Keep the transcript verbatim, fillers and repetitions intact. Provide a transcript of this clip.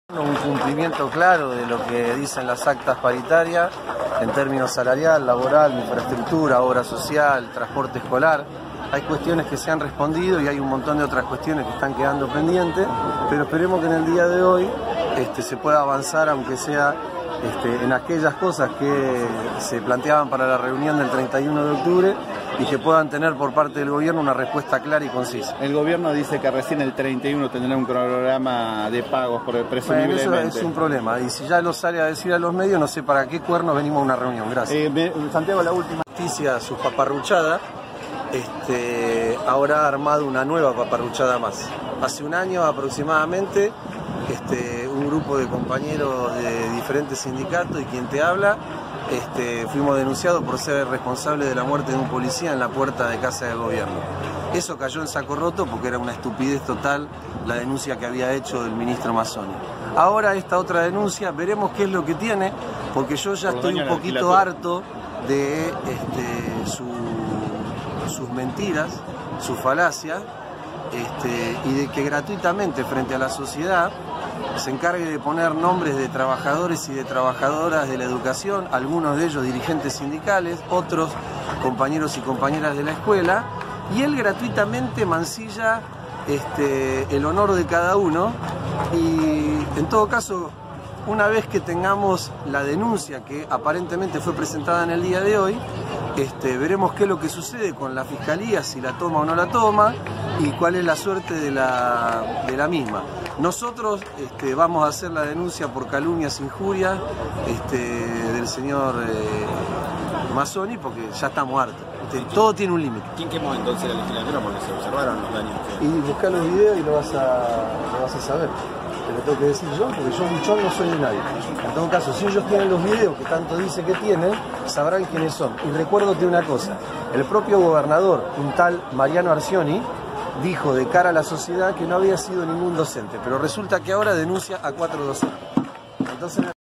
Un cumplimiento claro de lo que dicen las actas paritarias en términos salarial, laboral, infraestructura, obra social, transporte escolar. Hay cuestiones que se han respondido y hay un montón de otras cuestiones que están quedando pendientes, pero esperemos que en el día de hoy este, se pueda avanzar, aunque sea este, en aquellas cosas que se planteaban para la reunión del treinta y uno de octubre y que puedan tener por parte del gobierno una respuesta clara y concisa. El gobierno dice que recién el treinta y uno tendrá un cronograma de pagos, por presumiblemente. Bueno, eso es un problema, y si ya lo sale a decir a los medios, no sé para qué cuernos venimos a una reunión. Gracias. Eh, me, Santiago, la última. Justicia, su paparruchada, este, ahora ha armado una nueva paparruchada más. Hace un año aproximadamente, este, un grupo de compañeros de diferentes sindicatos y quien te habla, Este, fuimos denunciados por ser responsables de la muerte de un policía en la puerta de casa del gobierno. Eso cayó en saco roto porque era una estupidez total la denuncia que había hecho el ministro Mazzoni. Ahora esta otra denuncia, veremos qué es lo que tiene, porque yo ya estoy un poquito harto de este, su, sus mentiras, sus falacias, este, y de que gratuitamente frente a la sociedad se encargue de poner nombres de trabajadores y de trabajadoras de la educación, algunos de ellos dirigentes sindicales, otros compañeros y compañeras de la escuela, y él gratuitamente mancilla este, el honor de cada uno. Y en todo caso, una vez que tengamos la denuncia que aparentemente fue presentada en el día de hoy, este, veremos qué es lo que sucede con la fiscalía, si la toma o no la toma, y cuál es la suerte de la, de la misma. Nosotros este, vamos a hacer la denuncia por calumnias, injurias este, del señor eh, Mazzoni, porque ya estamos hartos. Este, todo tiene un límite. ¿Quién quemó entonces la legislatura porque se observaron los daños? Que... Y buscar los videos y lo vas a, lo vas a saber. Te lo tengo que decir yo, porque yo buchón no soy de nadie. En todo caso, si ellos tienen los videos que tanto dice que tienen, sabrán quiénes son. Y recuérdate una cosa, el propio gobernador, un tal Mariano Arcioni, dijo de cara a la sociedad que no había sido ningún docente, pero resulta que ahora denuncia a cuatro docentes. Entonces,